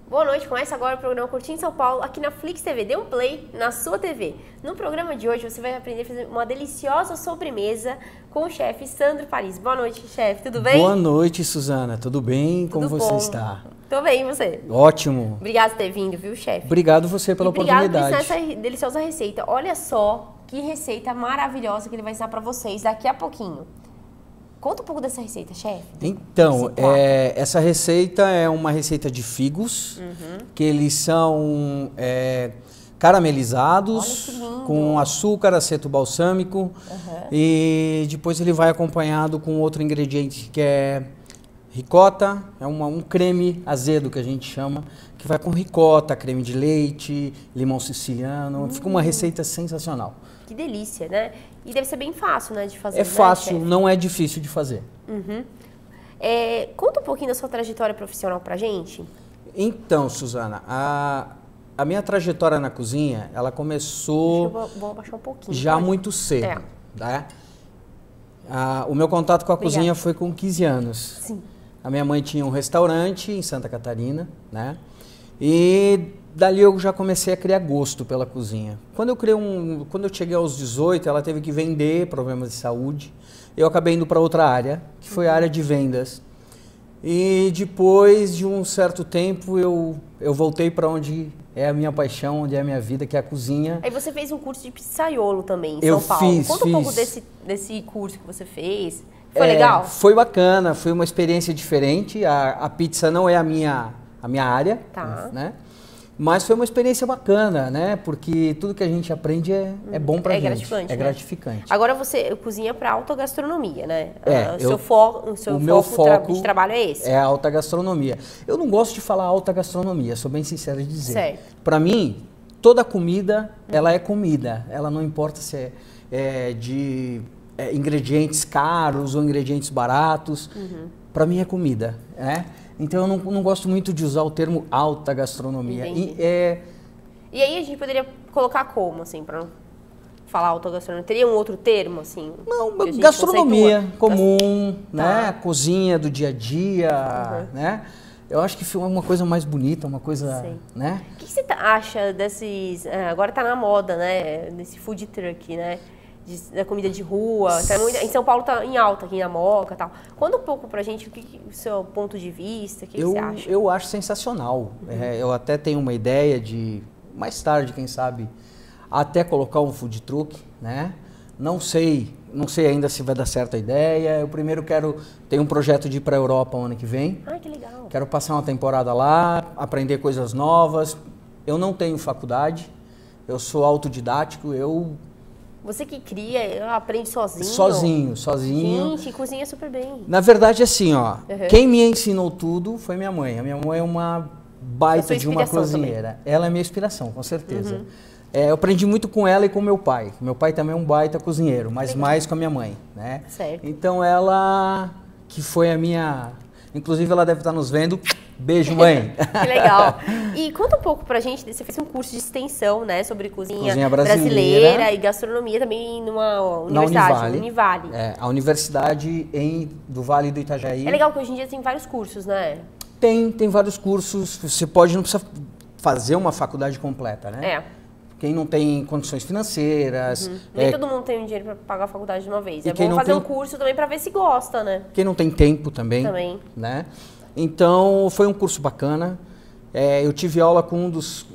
Boa noite, começa agora o programa Curtindo São Paulo, aqui na Flix TV. Dê um play na sua TV. No programa de hoje você vai aprender a fazer uma deliciosa sobremesa com o chefe Sandro Paris. Boa noite, chefe, tudo bem? Boa noite, Suzana, tudo bem? Como você está? Tô bem, e você? Ótimo. Obrigada por ter vindo, viu, chefe? Obrigado você pela oportunidade. Obrigado por ensinar essa deliciosa receita. Olha só que receita maravilhosa que ele vai ensinar pra vocês daqui a pouquinho. Conta um pouco dessa receita, chefe. Então, essa receita é uma receita de figos, que eles são caramelizados com açúcar, aceto balsâmico, e depois ele vai acompanhado com outro ingrediente que é ricota, é um creme azedo que a gente chama, que vai com ricota, creme de leite, limão siciliano, fica uma receita sensacional. Que delícia, né? E deve ser bem fácil, né, de fazer, É fácil, chefe? não é difícil de fazer. Conta um pouquinho da sua trajetória profissional pra gente. Então, Suzana, a minha trajetória na cozinha, ela começou Vou abaixar um pouquinho. já muito cedo. Né? O meu contato com a cozinha foi com 15 anos. Sim. A minha mãe tinha um restaurante em Santa Catarina, né? E dali eu já comecei a criar gosto pela cozinha. Quando eu cheguei aos 18, ela teve que vender, problemas de saúde. Eu acabei indo para outra área, que foi a área de vendas. E depois de um certo tempo eu voltei para onde é a minha paixão, onde é a minha vida, que é a cozinha. Aí você fez um curso de pizzaiolo também em São Paulo. Conta um pouco desse curso que você fez. Foi legal? Foi bacana, foi uma experiência diferente. A pizza não é a minha área, né? Mas foi uma experiência bacana, né? Porque tudo que a gente aprende é bom pra gente. Gratificante, é gratificante. Agora você cozinha para alta gastronomia, né? O seu meu foco de trabalho é esse. É a alta gastronomia. Eu não gosto de falar alta gastronomia, sou bem sincero de dizer. Certo. Para mim, toda comida, ela é comida. Ela não importa se é de ingredientes caros ou ingredientes baratos. Para mim é comida, né? Então eu não gosto muito de usar o termo alta gastronomia. E aí a gente poderia colocar como, assim, para não falar alta gastronomia? Teria um outro termo, assim? Não, gastronomia comum, né? Cozinha do dia a dia, né? Eu acho que foi uma coisa mais bonita, uma coisa, né? O que você acha desses... agora tá na moda, né? Desse food truck, né? Da comida de rua, em São Paulo tá em alta, aqui na Moca e tal. Conta um pouco pra gente o seu ponto de vista, o que você acha? Eu acho sensacional. Eu até tenho uma ideia de, mais tarde, quem sabe, até colocar um food truck, né? Não sei ainda se vai dar certo a ideia. Eu primeiro tenho um projeto de ir pra Europa o ano que vem. Ah, que legal. Quero passar uma temporada lá, aprender coisas novas. Eu não tenho faculdade, eu sou autodidático, Você que cria, aprende sozinho? Sozinho. Gente, cozinha super bem. Na verdade, assim, quem me ensinou tudo foi minha mãe. A minha mãe é uma baita de uma cozinheira. Também. Ela é minha inspiração, com certeza. Eu aprendi muito com ela e com meu pai. Meu pai também é um baita cozinheiro, mas mais com a minha mãe, né? Certo. Então ela, que foi a minha... Inclusive ela deve estar nos vendo. Beijo, mãe. Que legal. E conta um pouco pra gente, você fez um curso de extensão, né, sobre cozinha brasileira e gastronomia também numa universidade, Univale. A universidade do Vale do Itajaí. É legal que hoje em dia tem vários cursos, né? Tem vários cursos. Você não precisa fazer uma faculdade completa, né? Quem não tem condições financeiras... Nem todo mundo tem dinheiro para pagar a faculdade de uma vez. É bom fazer um curso também para ver se gosta, né? Quem não tem tempo também. Né? Então, foi um curso bacana. Eu tive aula com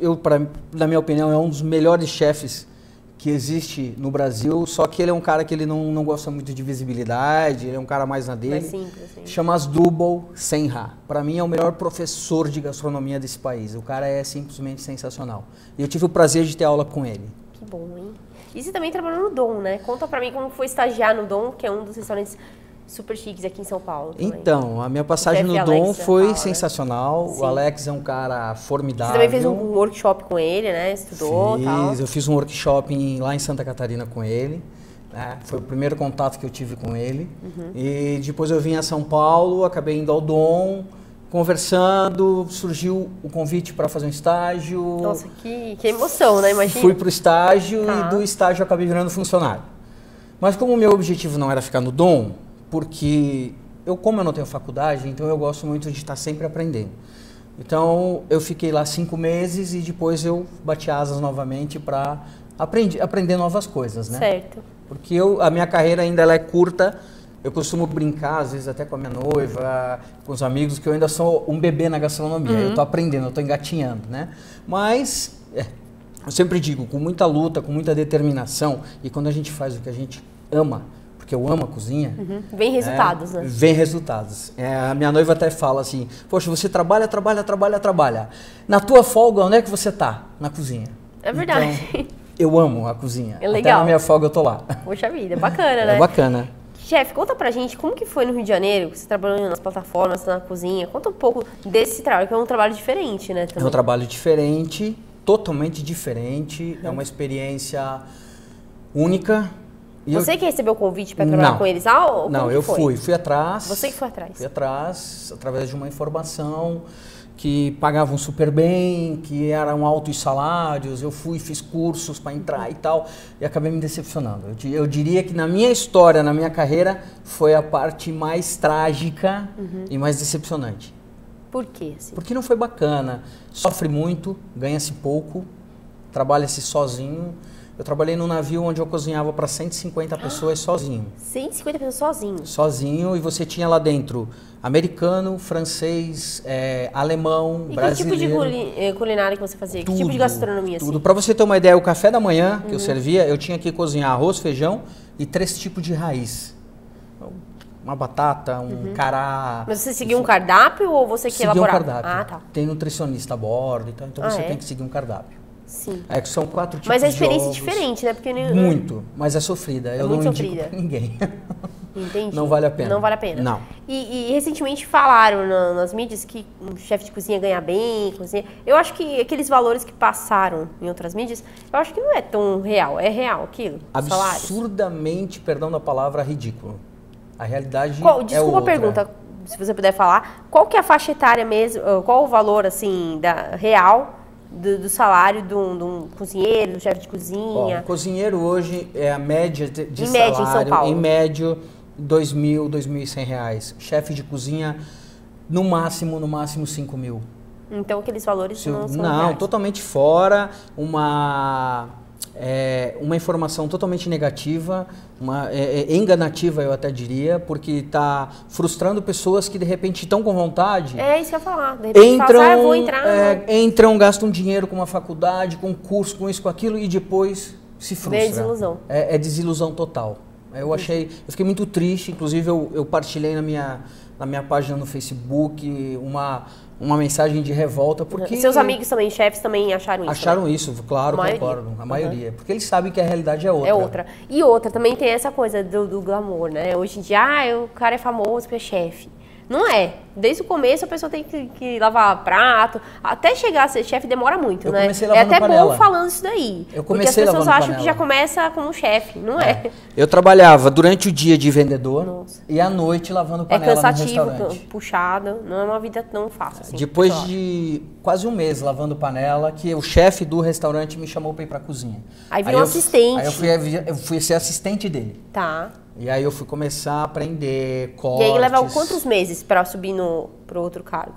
na minha opinião, é um dos melhores chefes que existe no Brasil, só que ele é um cara que ele não gosta muito de visibilidade, ele é um cara mais na dele. Mais simples, assim. Chama Asdrubal Senra. Para mim é o melhor professor de gastronomia desse país. O cara é simplesmente sensacional. E eu tive o prazer de ter aula com ele. Que bom, hein? E você também trabalhou no Dom, né? Conta pra mim como foi estagiar no Dom, que é um dos restaurantes super chiques aqui em São Paulo também. Então, a minha passagem no Dom foi sensacional. Né? O Alex é um cara formidável. Você também fez um workshop com ele, né? Estudou e tal. Eu fiz um workshop lá em Santa Catarina com ele. Né? Foi o primeiro contato que eu tive com ele. E depois eu vim a São Paulo, acabei indo ao Dom, conversando, surgiu o convite para fazer um estágio. Nossa, que emoção, né? Imagina. Fui para o estágio e do estágio eu acabei virando funcionário. Mas como o meu objetivo não era ficar no Dom, porque como eu não tenho faculdade, então eu gosto muito de estar sempre aprendendo. Então eu fiquei lá 5 meses e depois eu bati asas novamente para aprender novas coisas, né? Certo. Porque a minha carreira ainda ela é curta. Eu costumo brincar, às vezes até com a minha noiva, com os amigos, que eu ainda sou um bebê na gastronomia. Eu estou aprendendo, eu estou engatinhando, né? Mas eu sempre digo, com muita luta, com muita determinação, e quando a gente faz o que a gente ama, porque eu amo a cozinha... Vem resultados, né? Vem resultados. A minha noiva até fala assim, poxa, você trabalha. Na tua folga, onde é que você tá? Na cozinha. É verdade. Então, eu amo a cozinha. É legal. Até na minha folga eu tô lá. Poxa vida, bacana, né? É bacana. Chefe, conta pra gente como que foi no Rio de Janeiro, você trabalhando nas plataformas, na cozinha. Conta um pouco desse trabalho, que é um trabalho diferente, né? Também. É um trabalho diferente, totalmente diferente. É uma experiência única. Você que recebeu o convite para trabalhar com eles? Ou não, eu fui atrás. Você que foi atrás? Fui atrás, através de uma informação que pagavam super bem, que eram altos salários. Eu fiz cursos para entrar e tal, e acabei me decepcionando. Eu diria que na minha história, na minha carreira, foi a parte mais trágica e mais decepcionante. Por quê? Assim? Porque não foi bacana. Sofre muito, ganha-se pouco, trabalha-se sozinho. Eu trabalhei num navio onde eu cozinhava para 150 pessoas sozinho. 150 pessoas sozinho? Sozinho, e você tinha lá dentro americano, francês, alemão, brasileiro. Que tipo de culinária que você fazia? Tudo, que tipo de gastronomia? Tudo. Assim? Para você ter uma ideia, o café da manhã que eu servia, eu tinha que cozinhar arroz, feijão e 3 tipos de raiz. Uma batata, um cará. Mas você seguia um cardápio ou você que elaborava? Um cardápio. Ah, tá. Tem nutricionista a bordo, então você tem que seguir um cardápio. Sim. Que são 4 tipos de Mas a experiência é ovos. diferente, né? Porque Muito, mas é sofrida. Eu não indico pra ninguém. Entendi. Não vale a pena. Não vale a pena. Não. E recentemente falaram nas mídias que um chefe de cozinha ganha bem, cozinha. Eu acho que aqueles valores que passaram em outras mídias, eu acho que não é tão real. É real aquilo? Absurdamente, perdão da palavra, ridículo. A realidade Desculpa a pergunta, se você puder falar. Qual que é a faixa etária mesmo? Qual o valor, assim, real do salário de um cozinheiro, do chefe de cozinha? O cozinheiro hoje é a média de em salário, média em São Paulo. Em média, R$2.000, R$2.100. Chefe de cozinha, no máximo, R$5.000. Então aqueles valores não são Não, reais. totalmente fora, uma informação totalmente negativa, enganativa, eu até diria, porque está frustrando pessoas que de repente estão com vontade. É isso que eu ia falar. De repente eu vou entrar. Entram, gastam dinheiro com uma faculdade, com um curso, com isso, com aquilo, e depois se frustra. É desilusão. É desilusão total. Eu fiquei muito triste, inclusive eu partilhei na minha página no Facebook uma mensagem de revolta, porque... Seus amigos também, chefes, também acharam isso? Acharam isso, claro, concordo. A maioria. Porque eles sabem que a realidade é outra. É outra. E outra, também tem essa coisa do glamour, né? Hoje em dia, o cara é famoso porque é chefe. Não é. Desde o começo a pessoa tem que lavar prato. Até chegar a ser chefe demora muito, né? É até bom falando isso daí. Porque as pessoas acham que já começa como chefe. Não é. Eu trabalhava durante o dia de vendedor e à noite lavando panela no restaurante. É cansativo, puxado. Não é uma vida tão fácil assim. Depois de quase um mês lavando panela, que o chefe do restaurante me chamou para ir para a cozinha. Aí virou assistente. Aí eu fui ser assistente dele. Tá. E aí eu fui começar a aprender cortes. E aí leva quantos meses para subir pro outro cargo?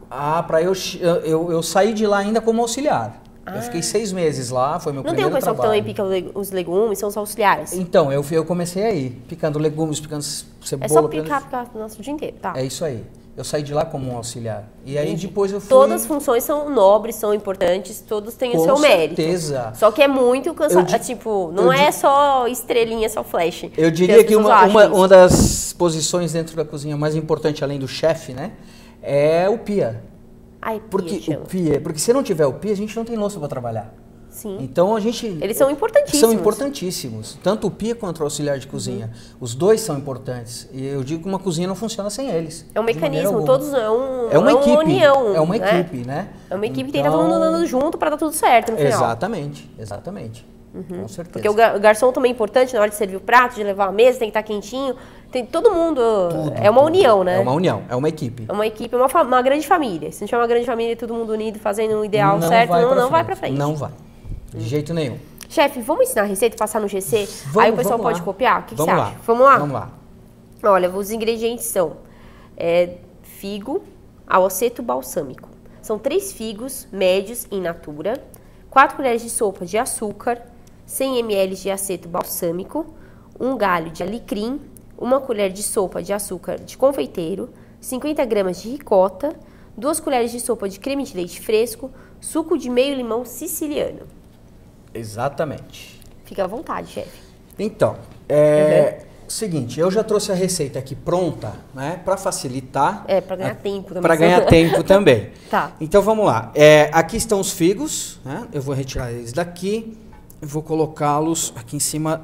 Eu saí de lá ainda como auxiliar. Eu fiquei 6 meses lá, foi meu primeiro trabalho. Não tem o pessoal que também pica os legumes, são os auxiliares? Então, eu comecei aí, picando legumes, picando cebola. É só picar o nosso dia inteiro, tá? É isso aí. Eu saí de lá como um auxiliar. E aí depois eu fui... Todas as funções são nobres, são importantes, todos têm o seu mérito. Com certeza. Só que é muito cansativo. Tipo, não é só estrelinha, só flash. Eu diria que uma das posições dentro da cozinha mais importante, além do chefe, né? É o pia. Porque se não tiver o pia, a gente não tem louça para trabalhar. Sim. Então eles são importantíssimos. São importantíssimos. Tanto o pia quanto o auxiliar de cozinha. Os dois são importantes. E eu digo que uma cozinha não funciona sem eles. É um mecanismo, todos é uma equipe, uma união. É uma equipe, né? É uma equipe que tem que estar todo mundo andando junto para dar tudo certo no final. Exatamente. Com certeza. Porque o garçom também é importante na hora de servir o prato, de levar a mesa, tem que estar quentinho. Tem todo mundo. É uma união, né? É uma união, é uma equipe. É uma equipe, uma grande família. Se não tiver uma grande família, todo mundo unido, fazendo o ideal certo, não vai pra frente. Não vai. De jeito nenhum. Chefe, vamos ensinar a receita e passar no GC? Aí o pessoal pode copiar? O que você acha? Vamos lá? Vamos lá. Olha, os ingredientes são figo, aceto balsâmico, são 3 figos médios in natura, 4 colheres de sopa de açúcar, 100 ml de aceto balsâmico, 1 galho de alecrim, 1 colher de sopa de açúcar de confeiteiro, 50 gramas de ricota, 2 colheres de sopa de creme de leite fresco, suco de meio limão siciliano. Exatamente. Fica à vontade, chefe. Então, seguinte, eu já trouxe a receita aqui pronta, né, para facilitar. Para ganhar tempo também. Para ganhar tempo também. Tá. Então vamos lá. Aqui estão os figos, né? Eu vou retirar eles daqui, eu vou colocá-los aqui em cima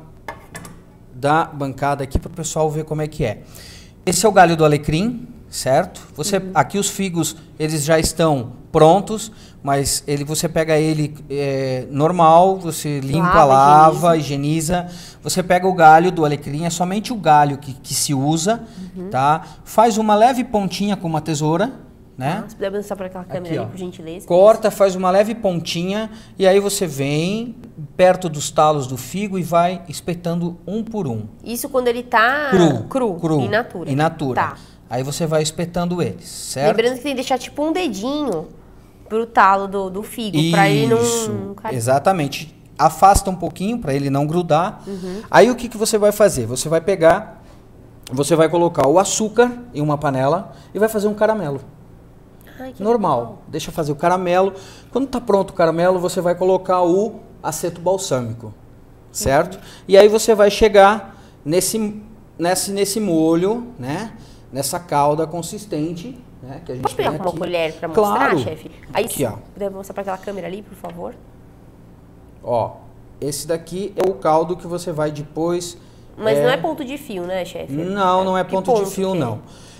da bancada aqui para o pessoal ver como é que é. Esse é o galho do alecrim, certo? Aqui os figos, eles já estão prontos, mas você pega ele normal, você limpa, lava, higieniza. Você pega o galho do alecrim, é somente o galho que se usa, tá? Faz uma leve pontinha com uma tesoura, né? Se puder mostrar para aquela câmera ali, por gentileza. Corta, faz uma leve pontinha e aí você vem perto dos talos do figo e vai espetando um por um. Isso quando ele tá cru, in natura. In natura. Tá. Aí você vai espetando eles, certo? Lembrando que tem que deixar tipo um dedinho pro talo do figo, para ele não cair. Exatamente. Afasta um pouquinho para ele não grudar. Aí o que você vai fazer? Você vai pegar, você vai colocar o açúcar em uma panela e vai fazer um caramelo. Ai, normal. Legal. Deixa fazer o caramelo. Quando tá pronto o caramelo, você vai colocar o aceto balsâmico, certo? E aí você vai chegar nesse molho, né? Nessa calda consistente, né? Que a gente Pode pegar com uma colher para mostrar, chefe? Aí, aqui, ó. Puder mostrar para aquela câmera ali, por favor. Ó, esse daqui é o caldo que você vai depois... Mas não é ponto de fio, né, chefe? Não, não é ponto de fio, não.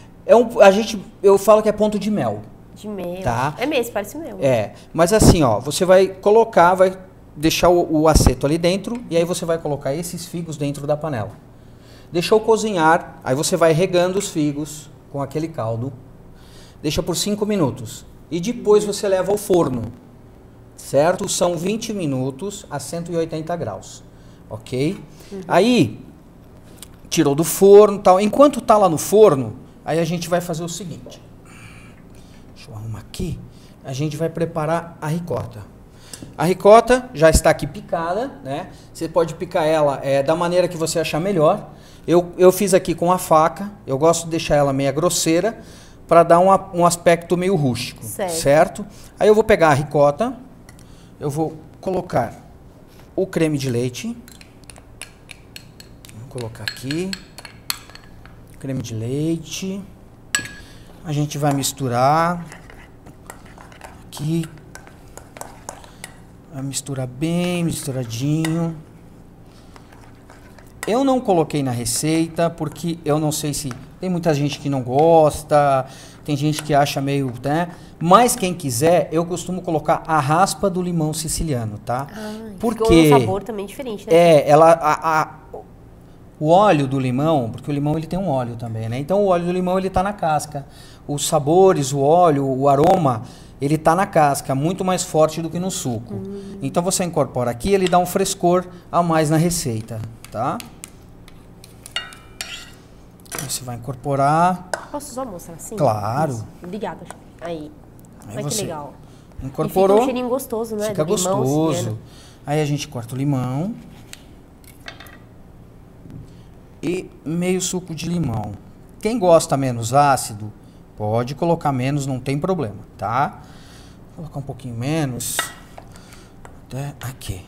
Eu falo que é ponto de mel. De mel. Tá? É mesmo, parece mel. Mas assim, ó, você vai colocar, vai deixar o aceto ali dentro e aí você vai colocar esses figos dentro da panela. Deixou cozinhar, aí você vai regando os figos com aquele caldo. Deixa por 5 minutos. E depois você leva ao forno, certo? São 20 minutos a 180 graus, ok? Aí, tirou do forno e tal. Enquanto tá lá no forno, aí a gente vai fazer o seguinte. Deixa eu arrumar aqui. A gente vai preparar a ricota. A ricota já está aqui picada, né? Você pode picar ela da maneira que você achar melhor. Eu fiz aqui com a faca. Eu gosto de deixar ela meio grosseira para dar um aspecto meio rústico, certo? Aí eu vou pegar a ricota. Eu vou colocar o creme de leite. Vou colocar aqui. Creme de leite. A gente vai misturar. Aqui. Vai misturar bem misturadinho. Eu não coloquei na receita porque eu não sei se... Tem muita gente que não gosta, tem gente que acha meio... né? Mas quem quiser, eu costumo colocar a raspa do limão siciliano, tá? Porque ficou um sabor também diferente, né? O óleo do limão, porque o limão ele tem um óleo também, né? Então o óleo do limão ele tá na casca. Os sabores, o óleo, o aroma, ele tá na casca, muito mais forte do que no suco. Então você incorpora aqui, ele dá um frescor a mais na receita, tá? Você vai incorporar. Posso só mostrar assim? Claro. Isso. Obrigada. Aí. Olha que legal. Incorporou. E fica um cheirinho gostoso, né? Fica gostoso. Aí a gente corta o limão. E meio suco de limão. Quem gosta menos ácido, pode colocar menos, não tem problema, tá? Vou colocar um pouquinho menos. Até aqui.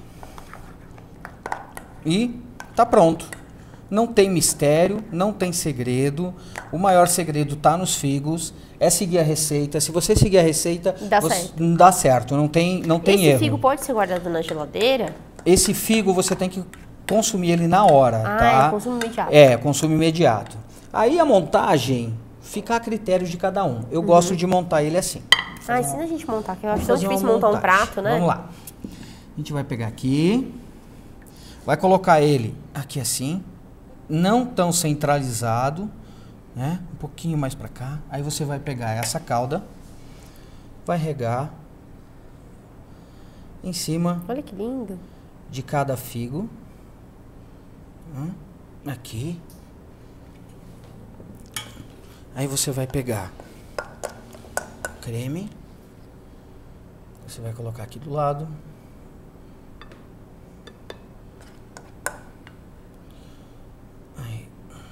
E tá pronto. Não tem mistério, não tem segredo. O maior segredo tá nos figos. É seguir a receita. Se você seguir a receita, dá certo. Não tem erro. Esse figo pode ser guardado na geladeira? Esse figo você tem que consumir ele na hora, tá? É consumo imediato. Consumo imediato. Aí a montagem fica a critério de cada um. Eu gosto de montar ele assim. Ensina a gente a montar, que eu acho tão difícil montar um prato, né? Vamos lá. A gente vai pegar aqui, vai colocar ele aqui assim, não tão centralizado, né? Um pouquinho mais pra cá. Aí você vai pegar essa calda, vai regar em cima. Olha que lindo. De cada figo. Aqui. Aí você vai pegar creme. Você vai colocar aqui do lado. Aí.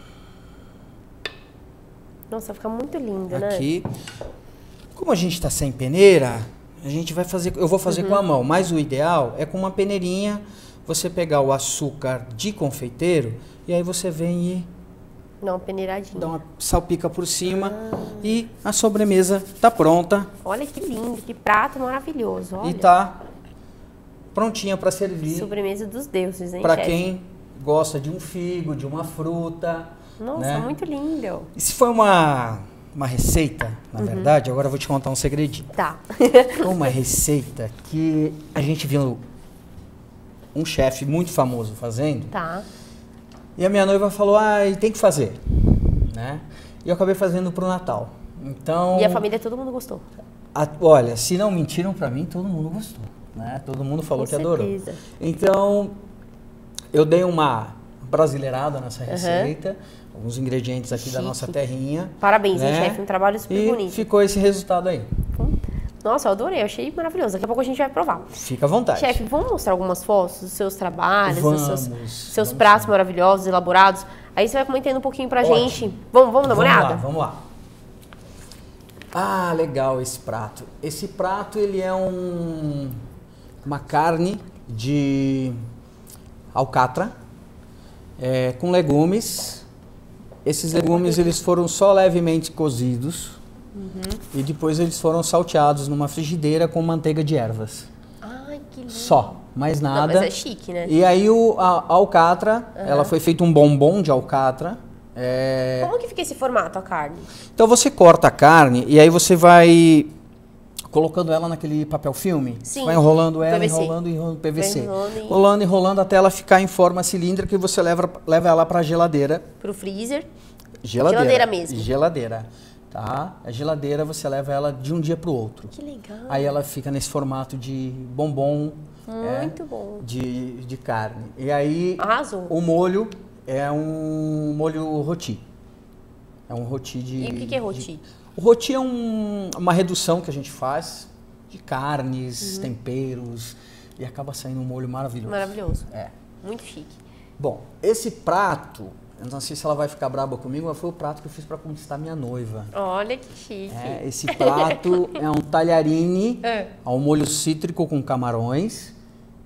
Nossa, fica muito linda, né? Aqui. Como a gente está sem peneira, a gente vai fazer. Eu vou fazer com a mão, mas o ideal é com uma peneirinha você pegar o açúcar de confeiteiro e aí você vem e Dá uma peneiradinha. dá uma salpica por cima e a sobremesa tá pronta Olha que lindo, que prato maravilhoso. Olha. e tá prontinha para servir Sobremesa dos deuses, hein, para chefe? quem gosta de um figo, de uma fruta. Nossa, né? muito lindo. E se foi uma receita, na verdade, agora eu vou te contar um segredinho. Tá. Foi uma receita que a gente viu um chefe muito famoso fazendo. Tá. E a minha noiva falou, tem que fazer, né? E eu acabei fazendo pro Natal. Então, E a família, todo mundo gostou. olha, se não mentiram pra mim, todo mundo gostou, né? Todo mundo falou Com que adorou. certeza. Então, eu dei uma brasileirada nessa receita, alguns ingredientes aqui da Chique. nossa terrinha. Parabéns, hein, né? chefe? Um trabalho super E bonito. ficou esse resultado aí. Nossa, eu adorei, eu achei maravilhoso. Daqui a pouco a gente vai provar. Fica à vontade. Chefe, vamos mostrar algumas fotos dos seus trabalhos, Vamos, seus vamos pratos sim. maravilhosos, elaborados. Aí você vai comentando um pouquinho pra Ótimo. gente. Vamos dar uma olhada? Vamos lá. Ah, legal esse prato. Esse prato, ele é uma carne de alcatra com legumes. Esses legumes, eles foram só levemente cozidos e depois eles foram salteados numa frigideira com manteiga de ervas. Ai, que lindo. Só, mais Não, nada. mas é chique, né? E aí a alcatra, ela foi feito um bombom de alcatra. Como que fica esse formato, a carne? Então você corta a carne e aí você vai colocando ela naquele papel filme. Sim. Você vai enrolando ela, PVC. enrolando PVC. Vai enrolando e- Rolando e enrolando até ela ficar em forma cilíndrica e você leva ela para a geladeira. Pro freezer. Geladeira. Geladeira mesmo. Geladeira. Tá? A geladeira você leva ela de um dia para o outro. Que legal. Aí ela fica nesse formato de bombom. Muito bom. De carne. E aí Arrasou. o molho é um molho roti. É um roti de... E o que é roti? O roti é uma redução que a gente faz de carnes, temperos e acaba saindo um molho maravilhoso. Maravilhoso. É. Muito chique. Bom, esse prato, eu não sei se ela vai ficar braba comigo, mas foi o prato que eu fiz para conquistar minha noiva. Olha que chique. Esse prato é um talharine É. ao molho cítrico com camarões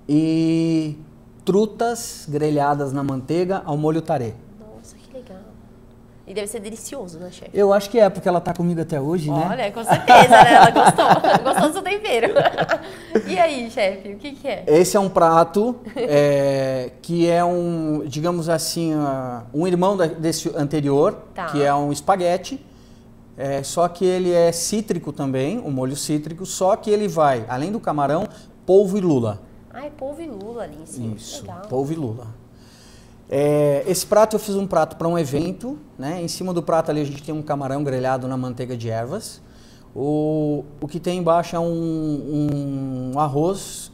e trutas grelhadas na manteiga ao molho tarê. Nossa, que legal. E deve ser delicioso, né, chefe? Eu acho que é, porque ela tá comigo até hoje, né? Olha, com certeza, né? Ela gostou. Gostou do seu tempero. E aí, chefe, o que que é? Esse é um prato que é digamos assim, um irmão desse anterior, Tá. que é um espaguete, só que ele é cítrico também, um molho cítrico, só que ele vai, além do camarão, polvo e lula. Ai, polvo e lula ali em cima. Isso, Legal. polvo e lula. Esse prato eu fiz um prato para um evento, né? Em cima do prato ali a gente tem um camarão grelhado na manteiga de ervas. O que tem embaixo é um arroz,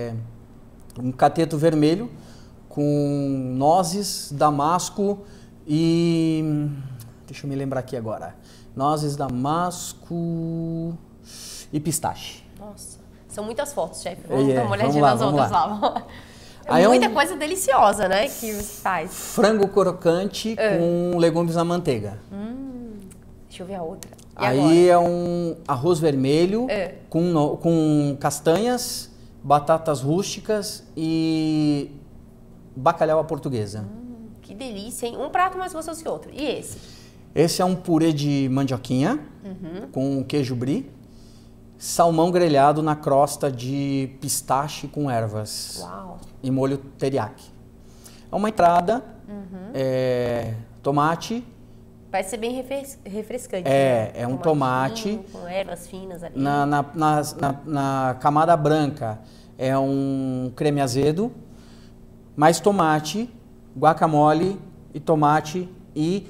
um cateto vermelho com nozes, damasco e... Deixa eu me lembrar aqui agora. Nozes, damasco e pistache. Nossa, são muitas fotos, chefe. Vamos dar uma vamos olhadinha lá, nas vamos outras lá. lá. Aí É é muita um- coisa deliciosa, né, que você faz. Frango crocante com legumes na manteiga. Deixa eu ver a outra. E Aí agora? é um arroz vermelho com castanhas, batatas rústicas e bacalhau à portuguesa. Que delícia, hein? Um prato mais gostoso que o outro. E esse? Esse é um purê de mandioquinha com queijo brie, salmão grelhado na crosta de pistache com ervas Uau. e molho teriyaki. É uma entrada, tomate, Vai ser bem refrescante. é um Tomatinho, tomate. com ervas finas ali. Na camada branca é um creme azedo, mais tomate, guacamole e tomate e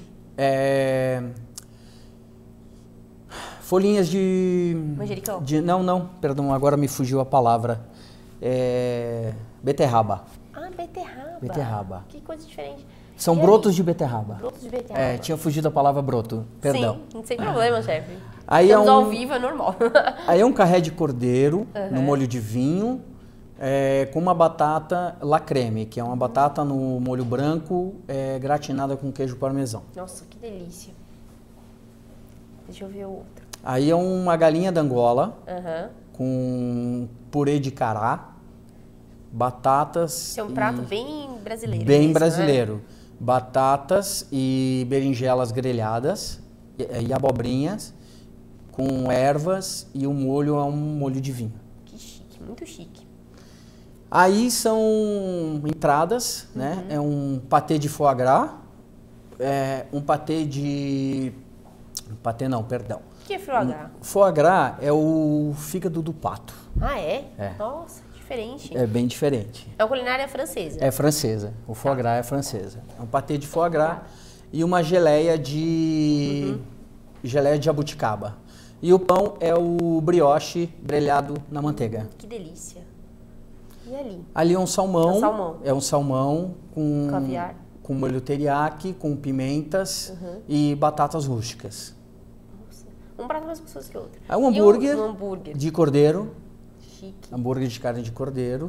folhinhas de... Manjericão? Não, perdão, agora me fugiu a palavra. Beterraba. Ah, beterraba. Beterraba. Que coisa diferente. São brotos de beterraba. Brotos de beterraba. É, tinha fugido a palavra broto, perdão. Sim, sem problema, chefe. Aí Estamos ao vivo, é normal. Aí é um carré de cordeiro no molho de vinho, com uma batata la creme, que é uma batata no molho branco, gratinada com queijo parmesão. Nossa, que delícia. Deixa eu ver o outro. Aí é uma galinha d'Angola Aham. com purê de cará, batatas. Esse é um prato bem brasileiro. Bem mesmo, brasileiro. Né? Batatas e berinjelas grelhadas e abobrinhas com ervas e o molho é um molho de vinho. Que chique, muito chique. Aí são entradas, né? É um patê de foie gras, um patê de... Patê não, perdão. O que é foie gras? Foie gras é o fígado do pato. Ah, é? É. Nossa, diferente. É bem diferente. É uma culinária francesa. É francesa. O foie gras é francesa. É um patê de foie gras e uma geleia de... Geleia de jabuticaba. E o pão é o brioche grelhado na manteiga. Que delícia. E ali? Ali é um salmão. É um salmão. É um salmão com... Caviar. Com molho teriyaki, com pimentas e batatas rústicas. Nossa. Um prato mais gostoso que o outro. É um hambúrguer, Um hambúrguer. de cordeiro. Chique. Hambúrguer de carne de cordeiro.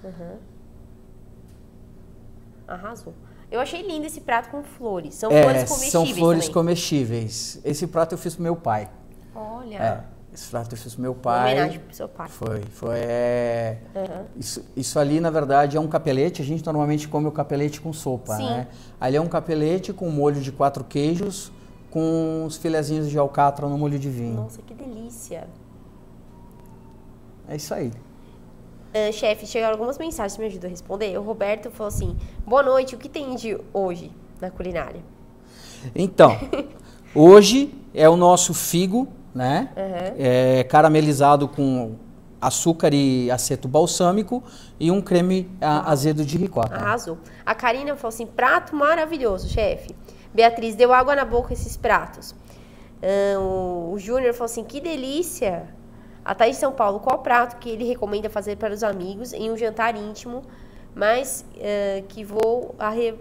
Arrasou. Eu achei lindo esse prato com flores. São flores comestíveis são flores também. comestíveis. Esse prato eu fiz pro meu pai. Olha. Esse prato eu fiz pro meu Uma pai. homenagem pro seu pai. Foi. Isso ali, na verdade, é um capelete. A gente normalmente come o capelete com sopa, Sim. né? Ali é um capelete com molho de 4 queijos, com os filezinhos de alcatra no molho de vinho. Nossa, que delícia. É isso aí. Chefe, chegaram algumas mensagens, me ajuda a responder. O Roberto falou assim, boa noite, o que tem de hoje na culinária? Então, hoje é o nosso figo, né? Caramelizado com açúcar e aceto balsâmico e um creme azedo de ricota. Arrasou. A Karina falou assim, prato maravilhoso, chefe. Beatriz, deu água na boca esses pratos. O Júnior falou assim, que delícia. A Thaís de São Paulo, qual prato que ele recomenda fazer para os amigos em um jantar íntimo, mas que vou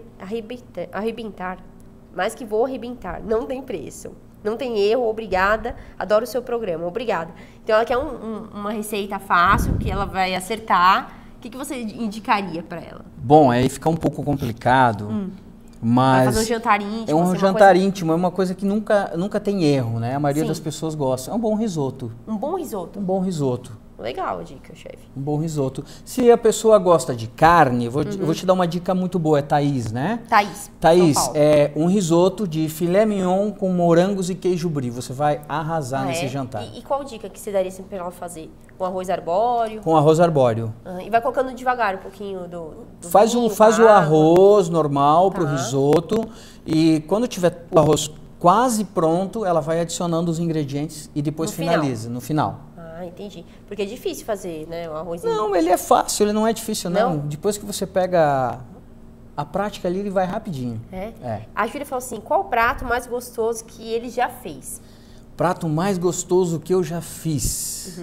arrebentar? Mas que vou arrebentar, não tem preço. Não tem erro, obrigada. Adoro o seu programa, obrigada. Então, ela quer uma receita fácil, que ela vai acertar. O que você indicaria para ela? Bom, aí fica um pouco complicado, mas... Vai fazer um jantar íntimo. É um jantar íntimo, é uma coisa que nunca tem erro, né? A maioria das pessoas gosta. É um bom risoto. Um bom risoto? Um bom risoto. Legal a dica, chefe. Um bom risoto. Se a pessoa gosta de carne, eu vou te dar uma dica muito boa, é Thaís, né? Thaís, é um risoto de filé mignon com morangos e queijo brie. Você vai arrasar nesse jantar. E qual dica que você daria para ela fazer? Com arroz arbóreo? Com arroz arbóreo. E vai colocando devagar um pouquinho do faz o arroz normal pro risoto e quando tiver o arroz quase pronto, ela vai adicionando os ingredientes e depois finaliza no final. Ah, entendi. Porque é difícil fazer, né, o arroz. Não, ele é fácil, ele não é difícil, não. Depois que você pega a prática ali, ele vai rapidinho. É? A Júlia falou assim, qual o prato mais gostoso que ele já fez? Prato mais gostoso que eu já fiz?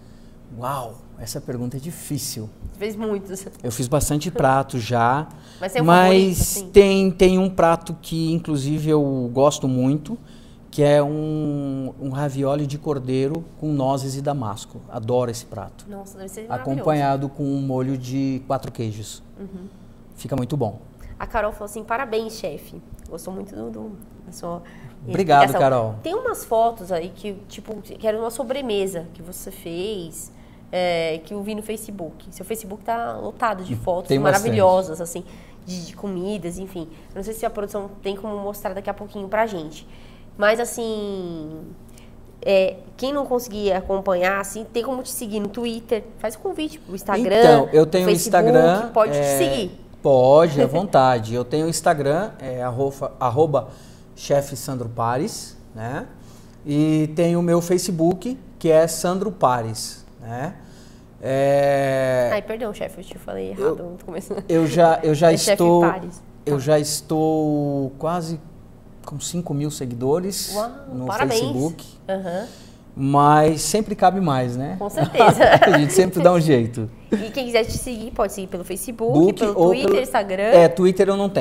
Uau, essa pergunta é difícil. Você fez muitos. Eu fiz bastante prato já, mas tem um favorito, assim? tem um prato que, inclusive, eu gosto muito, que é um ravioli de cordeiro com nozes e damasco. Adoro esse prato. Nossa, deve ser maravilhoso. Acompanhado com um molho de 4 queijos. Fica muito bom. A Carol falou assim, parabéns, chefe. Gostou muito da sua Obrigado, explicação. Carol. Tem umas fotos aí que era uma sobremesa que você fez, que eu vi no Facebook. Seu Facebook tá lotado de fotos maravilhosas, assim, de comidas, enfim. Eu não sei se a produção tem como mostrar daqui a pouquinho pra gente. Mas, assim, quem não conseguir acompanhar, assim, tem como te seguir no Twitter. Faz o convite pro Instagram. Então, eu tenho o Facebook, Instagram. Pode te seguir. Pode, à vontade. Eu tenho o Instagram, @chefe Sandro Pares, né? E tenho o meu Facebook, que é Sandro Pares, né? Ai, perdão, chefe, eu te falei errado no começo. Eu já estou... Pares. Eu já estou quase com 5.000 seguidores no Facebook. Mas sempre cabe mais, né? Com certeza. A gente sempre dá um jeito. E quem quiser te seguir, pode seguir pelo Facebook, pelo Twitter, Instagram. Twitter eu não tenho.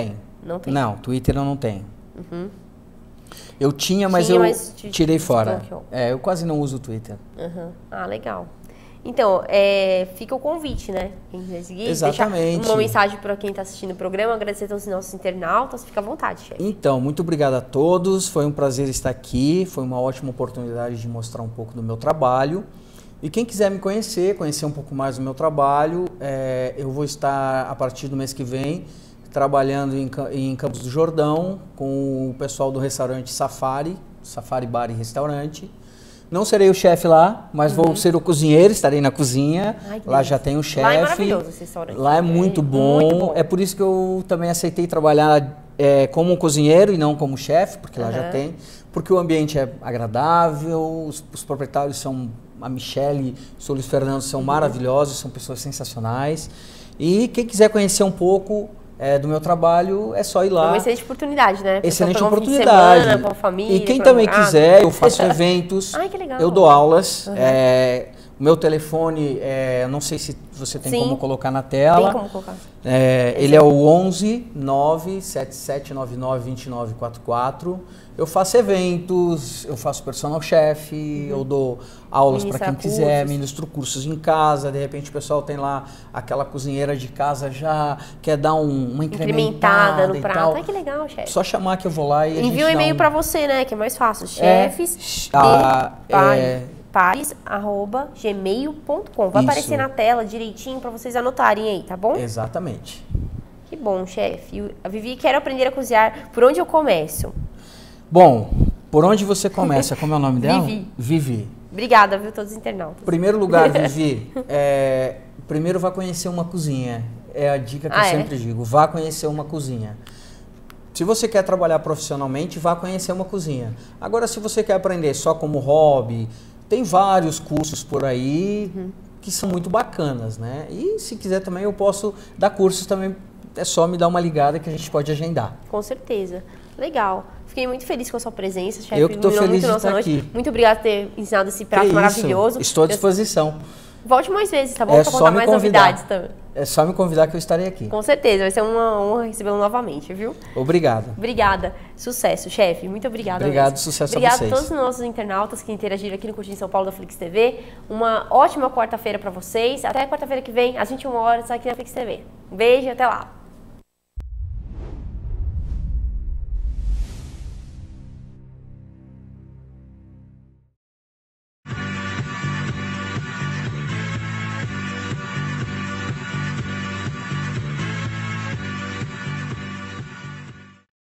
Não tem? Não, Twitter eu não tenho. Eu tinha, mas eu tirei fora. Eu quase não uso o Twitter. Ah, legal. Então, fica o convite, né? Quem quiser seguir, exatamente. Deixar uma mensagem para quem está assistindo o programa, agradecer a todos os nossos internautas, fica à vontade, chefe. Então, muito obrigado a todos, foi um prazer estar aqui, foi uma ótima oportunidade de mostrar um pouco do meu trabalho. E quem quiser me conhecer um pouco mais do meu trabalho, eu vou estar, a partir do mês que vem, trabalhando em Campos do Jordão com o pessoal do restaurante Safari Bar e Restaurante. Não serei o chefe lá, mas vou ser o cozinheiro, estarei na cozinha. Ai, lá já tem o chefe. Lá é maravilhoso esse restaurante. Lá é muito bom. Muito bom. É por isso que eu também aceitei trabalhar como cozinheiro e não como chefe, porque lá já tem. Porque o ambiente é agradável, os proprietários são... A Michele e o Luiz Fernando são maravilhosos, são pessoas sensacionais. E quem quiser conhecer um pouco do meu trabalho, é só ir lá. É uma excelente oportunidade, né? Excelente oportunidade. Semana, com a família, e quem também quiser, eu faço eventos, Ai, que legal. eu dou aulas. O meu telefone, não sei se você tem como colocar na tela. Tem como colocar. Ele é o 11 97799 2944. Eu faço eventos, eu faço personal chef, eu dou aulas para quem quiser, ministro cursos em casa. De repente o pessoal tem lá aquela cozinheira de casa já, quer dar uma incrementada no prato. Tal. Ai, que legal, chefe. Só chamar que eu vou lá e envia um e-mail para você, né? Que é mais fácil. chefes@gmail.com. Vai aparecer na tela direitinho para vocês anotarem aí, tá bom? Exatamente. Que bom, chefe. A Vivi, quero aprender a cozinhar. Por onde eu começo? Bom, por onde você começa? Como é o nome dela? Vivi. Vivi. Obrigada, viu, todos os internautas. Primeiro lugar, Vivi, primeiro vá conhecer uma cozinha. É a dica que eu sempre digo. Vá conhecer uma cozinha. Se você quer trabalhar profissionalmente, vá conhecer uma cozinha. Agora, se você quer aprender só como hobby, tem vários cursos por aí que são muito bacanas, né? E se quiser também, eu posso dar cursos também. É só me dar uma ligada que a gente pode agendar. Com certeza. Legal. Fiquei muito feliz com a sua presença, chefe. Eu que estou feliz de estar aqui. Muito obrigada por ter ensinado esse prato maravilhoso. Estou à disposição. Volte mais vezes, tá bom? Para contar mais novidades também. É só me convidar que eu estarei aqui. Com certeza, vai ser uma honra recebê-lo novamente, viu? Obrigado. Obrigada. Sucesso, chefe. Muito obrigada. Obrigado, sucesso a vocês. Obrigada a todos os nossos internautas que interagiram aqui no Curtindo São Paulo da Flix TV. Uma ótima quarta-feira para vocês. Até quarta-feira que vem, às 21 horas, aqui na Flix TV. Um beijo e até lá.